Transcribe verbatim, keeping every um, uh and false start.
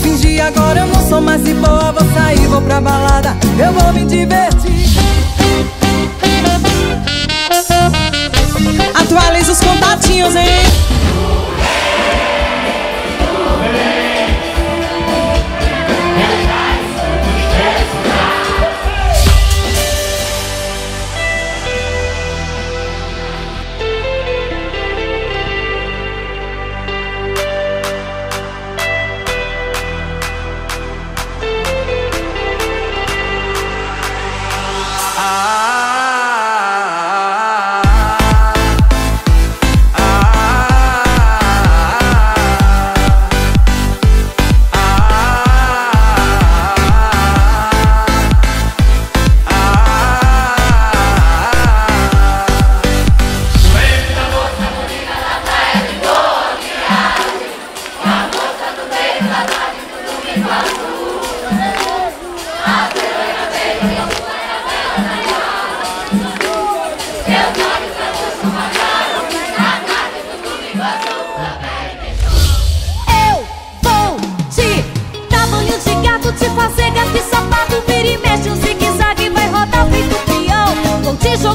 fingir, agora eu não sou mais de boa. Vou sair, vou pra balada, eu vou me divertir. Atualiza os contatinhos, hein? Te fazer gato e sapato, vira e mexe um zigue-zague, vai rodar feito peão. Vou te